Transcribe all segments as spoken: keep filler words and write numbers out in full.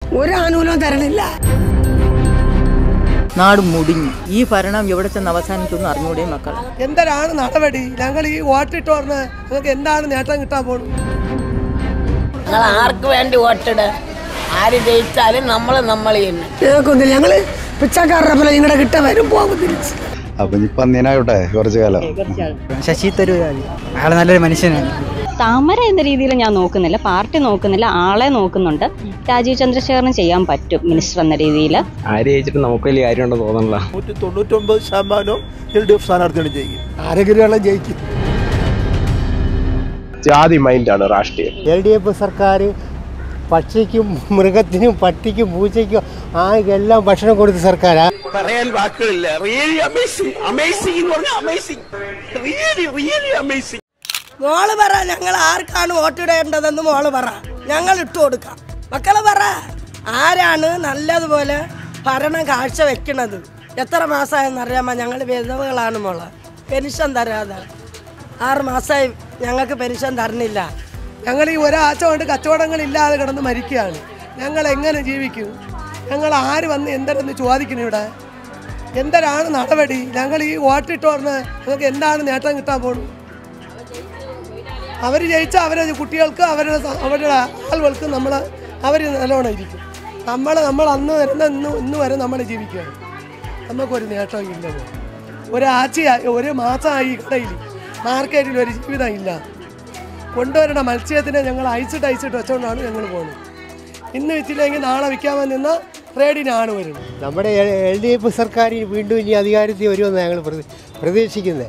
ഒരു ആനുകൂല്യവും തരണില്ല. നാട് മുടിഞ്ഞു. ഈ ഭരണം എവിടെ ചെന്ന് അവസാനിക്കുന്നു അറിഞ്ഞൂടെ മക്കൾ. എന്താണ് നടപടി? ഞങ്ങൾ ഈ വോട്ടിട്ട് പറഞ്ഞ് നിങ്ങൾക്ക് എന്താണ് നേട്ടം കിട്ടാൻ പോകുന്നത്? ഞങ്ങൾ ആർക്ക് വേണ്ടി വോട്ടിട? ആര് ജയിച്ചാലും നമ്മൾ നമ്മൾ ഞങ്ങൾക്കൊന്നില്ല. ഞങ്ങള് പിച്ചക്കാരുടെ പോലെ നിങ്ങളുടെ കിട്ട വരും പോകും തിരിച്ച്. അപ്പൊ ഇപ്പൊ അന്യനായോട്ടെ കുറച്ചു കാലം. ശശി തരൂർ അയാൾ നല്ലൊരു മനുഷ്യനാണ്. താമര എന്ന രീതിയിൽ ഞാൻ നോക്കുന്നില്ല, പാർട്ടി നോക്കുന്നില്ല, ആളെ നോക്കുന്നുണ്ട്. രാജീവ് ചന്ദ്രശേഖരന് ചെയ്യാൻ പറ്റും മിനിസ്റ്റർ എന്ന രീതിയിൽ. ആര് ജയിച്ചിട്ട് നമുക്ക് വലിയ കാര്യമുണ്ടെന്ന് തോന്നണില്ല. നൂറ്റി തൊണ്ണൂറ്റൊമ്പത് ശതമാനവും എൽ ഡി എഫ് സ്ഥാനാർത്ഥികളും ജയിക്കും. ആരെങ്കിലും ജയിക്കും. ജാതി മൈൻഡാണ് രാഷ്ട്രീയം. എൽ ഡി എഫ് സർക്കാർ പക്ഷിക്കും മൃഗത്തിനും പട്ടിക്കും പൂച്ചയ്ക്കും ആ എല്ലാം ഭക്ഷണം കൊടുത്ത സർക്കാരാ. പറയാൻ വാക്കുകളില്ല. Really amazing. അമേസിംഗ് എന്ന് പറഞ്ഞാൽ അമേസിംഗ്. Really really amazing. മോള് പറ, ഞങ്ങൾ ആർക്കാണ് വോട്ടിടേണ്ടതെന്ന് മോള് പറ, ഞങ്ങൾ ഇട്ടു കൊടുക്കാം. മക്കള് പറ, ആരാണ് നല്ലതുപോലെ ഭരണം കാഴ്ച വെക്കണത്? എത്ര മാസമായെന്നറിയാമോ? ഞങ്ങൾ വിധവകളാണ് മോളെ. പെൻഷൻ തരാതെ ആറ് മാസമായി ഞങ്ങൾക്ക് പെൻഷൻ തരണില്ല. ഞങ്ങൾ ഈ ഒരാഴ്ച കൊണ്ട് കച്ചവടങ്ങളില്ലാതെ കിടന്ന് മരിക്കുകയാണ്. ഞങ്ങൾ എങ്ങനെ ജീവിക്കും? ഞങ്ങൾ ആര് വന്ന് എന്തെന്ന് ചോദിക്കണം ഇവിടെ? എന്താണ് നടപടി? ഞങ്ങൾ ഈ വോട്ടിട്ട് പറഞ്ഞ് നിങ്ങൾക്ക് എന്താണ് നേട്ടം കിട്ടാൻ പോകുന്നത്? അവർ ജയിച്ചാൽ അവരുടെ കുട്ടികൾക്ക് അവരുടെ അവരുടെ ആളുകൾക്ക് നമ്മൾ അവർ നല്ലോണം ഇരിക്കും. നമ്മൾ നമ്മൾ അന്ന് വരുന്ന ഇന്ന് ഇന്ന് വരെ നമ്മൾ ജീവിക്കുകയാണ്. നമുക്കൊരു നേട്ടം ഇല്ലല്ലോ. ഒരാഴ്ചയായി ഒരു മാസമായി കടയിൽ മാർക്കറ്റിൽ ഒരു ജീവിതം ഇല്ല. കൊണ്ടുവരുന്ന മത്സ്യത്തിനെ ഞങ്ങൾ അയച്ചിട്ട് അയച്ചിട്ട് വെച്ചുകൊണ്ടാണ് ഞങ്ങൾ പോകുന്നത്. ഇന്ന് വിറ്റില്ലെങ്കിൽ നാളെ വിൽക്കാമെന്ന് നിന്ന റേഡിനാണ് വരുന്നത്. നമ്മുടെ എൽ ഡി എഫ് സർക്കാർ വീണ്ടും ഇനി അധികാരത്തിൽ വരുമെന്ന് ഞങ്ങൾ പ്രതീക്ഷിക്കുന്നത്.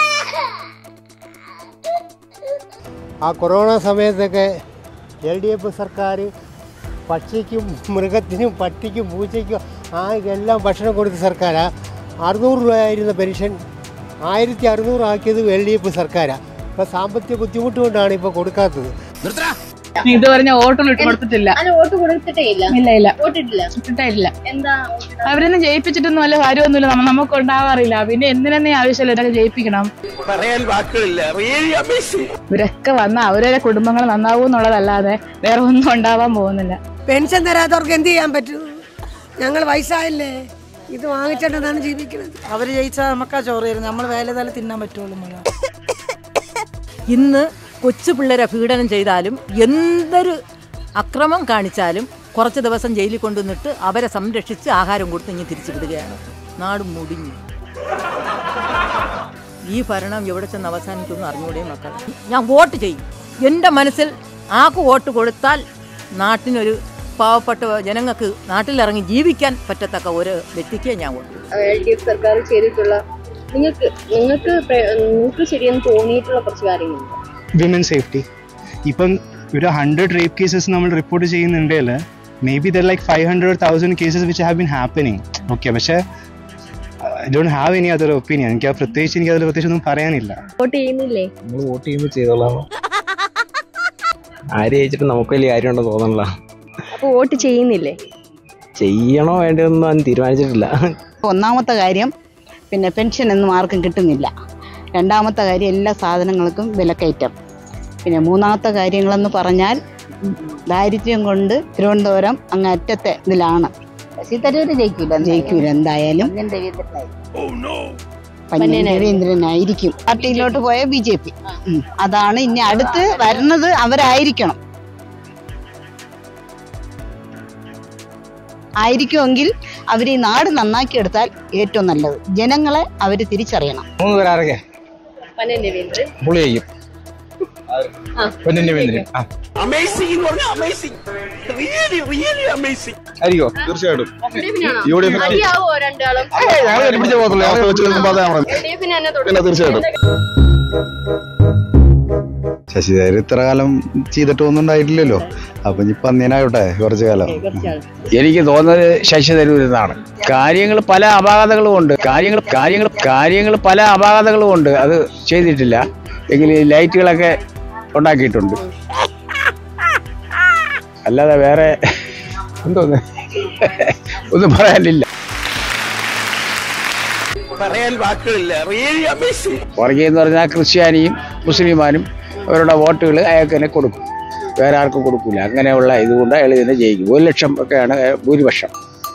ആ കൊറോണ സമയത്തൊക്കെ എൽ ഡി എഫ് സർക്കാർ പക്ഷിക്കും മൃഗത്തിനും പട്ടിക്കും പൂച്ചയ്ക്കും ആ എല്ലാം ഭക്ഷണം കൊടുത്ത സർക്കാരാണ്. അറുന്നൂറ് രൂപയായിരുന്ന പെൻഷൻ ആയിരത്തി അറുന്നൂറ് ആക്കിയത് എൽ ഡി എഫ് സർക്കാരാണ്. ഇപ്പോൾ സാമ്പത്തിക ബുദ്ധിമുട്ട് കൊണ്ടാണ് ഇപ്പോൾ കൊടുക്കാത്തത്. ഇതുവരെ ഞാൻ വോട്ട് കൊടുത്തിട്ടില്ല. ഇല്ല ഇല്ല ഇട്ടിട്ടില്ല. അവരൊന്നും ജയിപ്പിച്ചിട്ടൊന്നും വല്ല കാര്യമൊന്നുമില്ല. നമുക്ക് ഉണ്ടാവാറില്ല. പിന്നെ എന്തിനെന്നേ ആവശ്യമില്ല, ഇതൊക്കെ ജയിപ്പിക്കണം. പറയാൻ വാക്കുകളില്ല. Really amazing. ഇവരൊക്കെ വന്ന അവരുടെ കുടുംബങ്ങൾ നന്നാവൂ എന്നുള്ളതല്ലാതെ വേറെ ഒന്നും ഉണ്ടാവാൻ പോകുന്നില്ല. പെൻഷൻ തരാത്തവർക്ക് എന്ത് ചെയ്യാൻ പറ്റും? ഞങ്ങൾ വയസ്സായില്ലേ, ഇത് വാങ്ങിച്ചിട്ടാണ് ജീവിക്കുന്നത്. അവര് ജയിച്ചാൽ നമുക്കാ ചോറ് തരും. നമ്മൾ വേല തല തിന്നാൻ പറ്റുള്ളൂ. ഇന്ന് കൊച്ചു പിള്ളേരെ പീഡനം ചെയ്താലും എന്തൊരു അക്രമം കാണിച്ചാലും കുറച്ച് ദിവസം ജയിലിൽ കൊണ്ടുവന്നിട്ട് അവരെ സംരക്ഷിച്ച് ആഹാരം കൊടുത്ത് ഇങ്ങനെ തിരിച്ചു വിടുകയാണ്. നാട് മുടിഞ്ഞു. ഈ ഭരണം എവിടെ ചെന്ന് അവസാനിക്കുന്നു അറിഞ്ഞൂടെ മക്കൾ. ഞാൻ വോട്ട് ചെയ്യും. എൻ്റെ മനസ്സിൽ ആക്ക് വോട്ട് കൊടുത്താൽ നാട്ടിനൊരു പാവപ്പെട്ട ജനങ്ങൾക്ക് നാട്ടിലിറങ്ങി ജീവിക്കാൻ പറ്റത്തക്ക ഒരു വ്യക്തിക്ക് ഞാൻ വോട്ട് ചെയ്യും. എൽ ഡി എഫ് സർക്കാർ ചെയ്തിട്ടുള്ള നിങ്ങൾക്ക് നിങ്ങൾക്ക് നിങ്ങൾക്ക് ശരിയെന്ന് തോന്നിയിട്ടുള്ള കുറച്ച് കാര്യങ്ങളുണ്ട്. Women safety. ഇപ്പം ഒരു ഹൺഡ്രഡ് റേപ്പ് കേസസ് നമ്മൾ റിപ്പോർട്ട് ചെയ്യുന്നുണ്ടെങ്കിൽ may be there like five hundred thousand cases which have been happening. Okay, പക്ഷേ I don't have any other opinion. എനിക്ക് പ്രത്യേകിച്ച് എനിക്ക് അതിൽ പ്രത്യേകിച്ച് ഒന്നും പറയാനില്ല. വോട്ട് ചെയ്യുന്നില്ലേ? നമ്മൾ വോട്ട് ചെയ്യുമ്പോൾ ചെയ്തോളാം. ആര് ജയിച്ചിട്ട് നമുക്ക് വലിയ കാര്യമുണ്ടെന്ന് തോന്നണില്ല. അപ്പൊ വോട്ട് ചെയ്യുന്നില്ലേ? ചെയ്യണോ വേണ്ടതെന്നും ഞാൻ തീരുമാനിച്ചിട്ടില്ല. ഒന്നാമത്തെ കാര്യം പിന്നെ പെൻഷൻ ഒന്നും ആർക്കും കിട്ടുന്നില്ല. രണ്ടാമത്തെ കാര്യം എല്ലാ സാധനങ്ങൾക്കും വിലക്കയറ്റം. പിന്നെ മൂന്നാമത്തെ കാര്യങ്ങളെന്ന് പറഞ്ഞാൽ ദാരിദ്ര്യം കൊണ്ട് തിരുവനന്തപുരം അങ്ങ് അറ്റത്തെ ഇതിലാണ്. ശശി തരൂർ ജയിക്കൂല ജയിക്കൂല എന്തായാലും. രവീന്ദ്രനായിരിക്കും. പാർട്ടിയിലോട്ട് പോയ ബി ജെ പി അതാണ് ഇനി അടുത്ത് വരുന്നത്. അവരായിരിക്കണം ആയിരിക്കുമെങ്കിൽ അവർ ഈ നാട് നന്നാക്കി എടുത്താൽ ഏറ്റവും നല്ലത്. ജനങ്ങളെ അവർ തിരിച്ചറിയണം. മൂന്ന് പേരാരൊക്കെ പുളി ചെയ്യും. ആയിരിക്കോ? തീർച്ചയായിട്ടും യു ഡി എഫ് തീർച്ചയായിട്ടും. ശശി തരൂർ ഇത്ര കാലം ചെയ്തിട്ടൊന്നും ഉണ്ടായിട്ടില്ലല്ലോ. അപ്പൊ ഇപ്പൊ അന്യനായോട്ടെ കുറച്ചു കാലം. എനിക്ക് തോന്നുന്നത് ശശി തരൂർ എന്നാണ്. കാര്യങ്ങൾ പല അപാകതകളും ഉണ്ട്. കാര്യങ്ങൾ കാര്യങ്ങൾ കാര്യങ്ങൾ പല അപാകതകളും ഉണ്ട്. അത് ചെയ്തിട്ടില്ല എങ്കിൽ ലൈറ്റുകളൊക്കെ ഉണ്ടാക്കിയിട്ടുണ്ട്. അല്ലാതെ വേറെ എന്തോന്ന് ഒന്നും പറയാനില്ല. പറയാൻ വാക്കുകളില്ല. Really amazing. വർഗീയ എന്ന് പറഞ്ഞാൽ ക്രിസ്ത്യാനിയും മുസ്ലിമാനും അവരുടെ വോട്ടുകൾ അയാൾക്ക് തന്നെ കൊടുക്കും. വേറെ ആർക്കും കൊടുക്കില്ല. അങ്ങനെയുള്ള ഇതുകൊണ്ട് അയാൾ തന്നെ ജയിക്കും. ഒരു ലക്ഷം ഒക്കെയാണ് ഭൂരിപക്ഷം.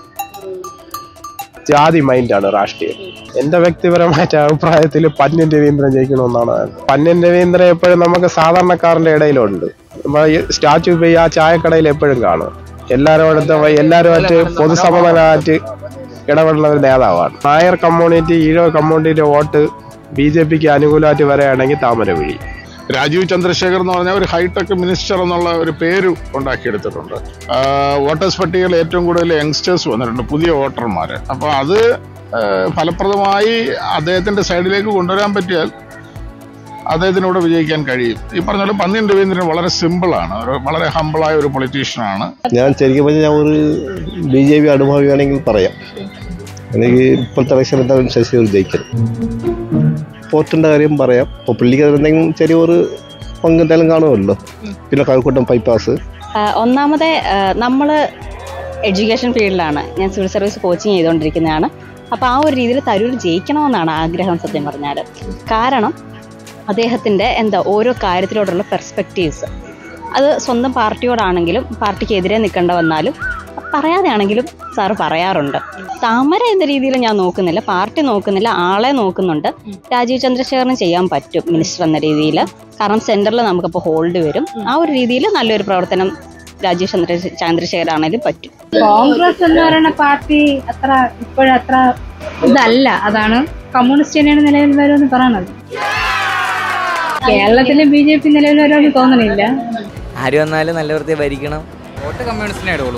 ജാതി മൈൻഡാണ് രാഷ്ട്രീയം. എൻ്റെ വ്യക്തിപരമായിട്ട് അഭിപ്രായത്തിൽ പന്ന്യൻ രവീന്ദ്രൻ ജയിക്കണമെന്നാണ്. പന്ന്യൻ രവീന്ദ്രൻ എപ്പോഴും നമുക്ക് സാധാരണക്കാരൻ്റെ ഇടയിലുണ്ട്. സ്റ്റാച്യു പോയി ആ ചായക്കടയിൽ എപ്പോഴും കാണും. എല്ലാവരോടും എല്ലാവരുമായിട്ട് പൊതുസമ്മതനായിട്ട് ഇടപെടുന്ന ഒരു നേതാവാണ്. നായർ കമ്മ്യൂണിറ്റി ഈഴവ കമ്മ്യൂണിറ്റിയുടെ വോട്ട് ബി ജെ പിക്ക് അനുകൂലമായിട്ട് വരികയാണെങ്കിൽ താമര വിഴി. രാജീവ് ചന്ദ്രശേഖർ എന്ന് പറഞ്ഞാൽ ഒരു ഹൈടെക് മിനിസ്റ്റർ എന്നുള്ള ഒരു പേര് ഉണ്ടാക്കിയെടുത്തിട്ടുണ്ട്. വോട്ടേഴ്സ് പട്ടികയിൽ ഏറ്റവും കൂടുതൽ യങ്സ്റ്റേഴ്സ് വന്നിട്ടുണ്ട്, പുതിയ വോട്ടർമാർ. അപ്പോൾ അത് ഫലപ്രദമായി അദ്ദേഹത്തിൻ്റെ സൈഡിലേക്ക് കൊണ്ടുവരാൻ പറ്റിയാൽ അദ്ദേഹത്തിനൂടെ വിജയിക്കാൻ കഴിയും. ഈ പറഞ്ഞ പോലെ പന്ന്യൻ രവീന്ദ്രൻ വളരെ സിമ്പിളാണ്, ഒരു വളരെ ഹമ്പിളായ ഒരു പൊളിറ്റീഷ്യനാണ്. ഞാൻ ശരിക്കും പറഞ്ഞാൽ ഞാൻ ഒരു ബി ജെ പി അനുഭാവിയാണെങ്കിൽ പറയാം, എനിക്ക് ഇപ്പോഴത്തെ ഇലക്ഷൻ എന്തായാലും ശശി ഒരു ജയിക്കണം. വോട്ടിൻ്റെ കാര്യം പറയാം. ഇപ്പോൾ പുള്ളിക്ക് എന്തെങ്കിലും ചെറിയൊരു പങ്ക് എന്തായാലും കാണുമല്ലോ. പിന്നെ കഴക്കൂട്ടം ബൈപ്പാസ്. ഒന്നാമതെ നമ്മൾ എഡ്യൂക്കേഷൻ ഫീൽഡിലാണ്, ഞാൻ സിവിൽ സർവീസ് കോച്ചിങ് ചെയ്തുകൊണ്ടിരിക്കുന്നതാണ്. അപ്പോൾ ആ ഒരു രീതിയിൽ തരൂർ ജയിക്കണമെന്നാണ് ആഗ്രഹം സത്യം പറഞ്ഞാൽ. കാരണം അദ്ദേഹത്തിൻ്റെ എന്താ ഓരോ കാര്യത്തിലോടുള്ള പെർസ്പെക്റ്റീവ്സ്, അത് സ്വന്തം പാർട്ടിയോടാണെങ്കിലും പാർട്ടിക്കെതിരെ നിൽക്കേണ്ട വന്നാലും പറയാതെ ആണെങ്കിലും സാറ് പറയാറുണ്ട്. താമര എന്ന രീതിയിൽ ഞാൻ നോക്കുന്നില്ല, പാർട്ടി നോക്കുന്നില്ല, ആളെ നോക്കുന്നുണ്ട്. രാജീവ് ചന്ദ്രശേഖറിന് ചെയ്യാൻ പറ്റും മിനിസ്റ്റർ എന്ന രീതിയിൽ. കാരണം സെൻറ്ററിൽ നമുക്കിപ്പോൾ ഹോൾഡ് വരും. ആ ഒരു രീതിയിൽ നല്ലൊരു പ്രവർത്തനം രാജീവ് ചന്ദ്ര ചന്ദ്രശേഖർ ആണെങ്കിലും പറ്റും. കോൺഗ്രസ് എന്ന് പറയുന്ന പാർട്ടി അത്ര ഇപ്പോഴത്ര ഇതല്ല, അതാണ് കമ്മ്യൂണിസ്റ്റ് തന്നെയാണ് നിലവിൽ വരുമെന്ന് പറയണത്. കേരളത്തിലെ ബി ജെ പി നിലവിൽ വരുമെന്ന് തോന്നണില്ല. ആര് വന്നാലും നല്ല വൃത്തി ഭരിക്കണം. വോട്ട് കമ്മ്യൂണിസ്റ്റിനെ ഇടുള്ളൂ.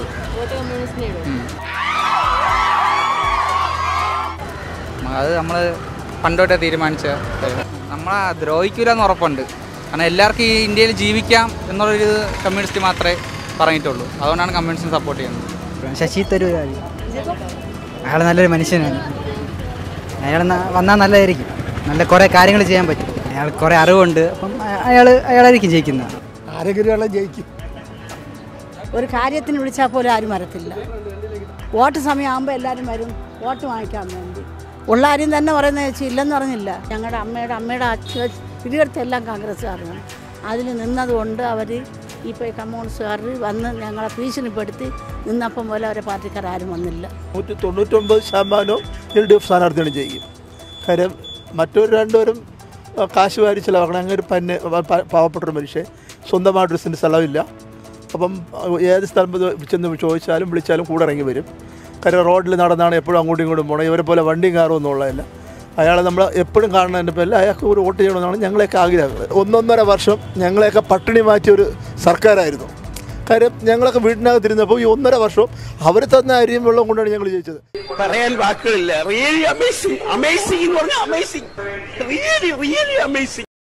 അത് നമ്മൾ പണ്ടോട്ടെ തീരുമാനിച്ച നമ്മളെ ദ്രോഹിക്കൂലെന്ന് ഉറപ്പുണ്ട്. കാരണം എല്ലാവർക്കും ഈ ഇന്ത്യയിൽ ജീവിക്കാം എന്നുള്ളൊരു കമ്മ്യൂണിസ്റ്റ് മാത്രമേ പറഞ്ഞിട്ടുള്ളൂ. അതുകൊണ്ടാണ് കമ്മ്യൂണിസ്റ്റിനെ സപ്പോർട്ട് ചെയ്യുന്നത്. ശശി തരൂർ അയാൾ നല്ലൊരു മനുഷ്യനാണ്. അയാൾ വന്നാൽ നല്ലതായിരിക്കും, നല്ല കുറേ കാര്യങ്ങൾ ചെയ്യാൻ പറ്റും. അയാൾ കുറേ അറിവുണ്ട്. അപ്പം അയാൾ അയാളായിരിക്കും ജയിക്കുന്നത്. ആരെങ്കിലും അയാളെ ജയിക്കും. ഒരു കാര്യത്തിന് വിളിച്ചാൽ പോലും ആരും വരത്തില്ല. വോട്ട് സമയമാകുമ്പോൾ എല്ലാവരും വരും വോട്ട് വാങ്ങിക്കാൻ വേണ്ടി. ഉള്ള ആരും തന്നെ പറയുന്നത് വെച്ചാൽ ഇല്ലെന്ന് പറഞ്ഞില്ല. ഞങ്ങളുടെ അമ്മയുടെ അമ്മയുടെ അച്ഛൻ ഇടിയടുത്തെല്ലാം കോൺഗ്രസ്സുകാരാണ്. അതിൽ നിന്നതുകൊണ്ട് അവർ ഇപ്പോൾ കമ്മ്യൂണിസ്റ്റുകാർ വന്ന് ഞങ്ങളെ ഭീഷണിപ്പെടുത്തി നിന്നപ്പം പോലെ അവരെ പാർട്ടിക്കാരും വന്നില്ല. നൂറ്റി തൊണ്ണൂറ്റൊമ്പത് ശതമാനവും എൽ ഡി എഫ് സ്ഥാനാർത്ഥിയാണ് ചെയ്യും. കാര്യം മറ്റൊരു രണ്ടുപേരും കാശ് വാരി ചിലവാക്കണം. അങ്ങനെ ഒരു പന്നെ പാവപ്പെട്ടൊരു മനുഷ്യൻ സ്വന്തമായിട്ടൊരു സെൻറ്റ് സ്ഥലമില്ല. അപ്പം ഏത് സ്ഥലം ചെന്ന് ചോദിച്ചാലും വിളിച്ചാലും കൂടെ ഇറങ്ങി വരും. കാര്യം റോഡിൽ നടന്നാണ് എപ്പോഴും അങ്ങോട്ടും ഇങ്ങോട്ടും പോകണം. ഇവരെ പോലെ വണ്ടിയും കാറും ഒന്നും ഉള്ളതല്ല. അയാളെ നമ്മൾ എപ്പോഴും കാണുന്നതിൻ്റെ പേരിൽ അയാൾക്ക് ഒരു വോട്ട് ചെയ്യണമെന്നാണ് ഞങ്ങളെയൊക്കെ ആഗ്രഹങ്ങൾ. ഒന്നൊന്നര വർഷം ഞങ്ങളെയൊക്കെ പട്ടിണി മാറ്റിയൊരു സർക്കാരായിരുന്നു. കാര്യം ഞങ്ങളൊക്കെ വീട്ടിനകത്തിരുന്നപ്പോൾ ഈ ഒന്നര വർഷം അവർ തന്ന അരിയും വെള്ളം കൊണ്ടാണ് ഞങ്ങൾ ജയിച്ചത്. പറയാൻ വാക്കുകളില്ല. Really amazing. അമേസിംഗ് എന്ന് പറഞ്ഞാൽ അമേസിംഗ്. Really really amazing.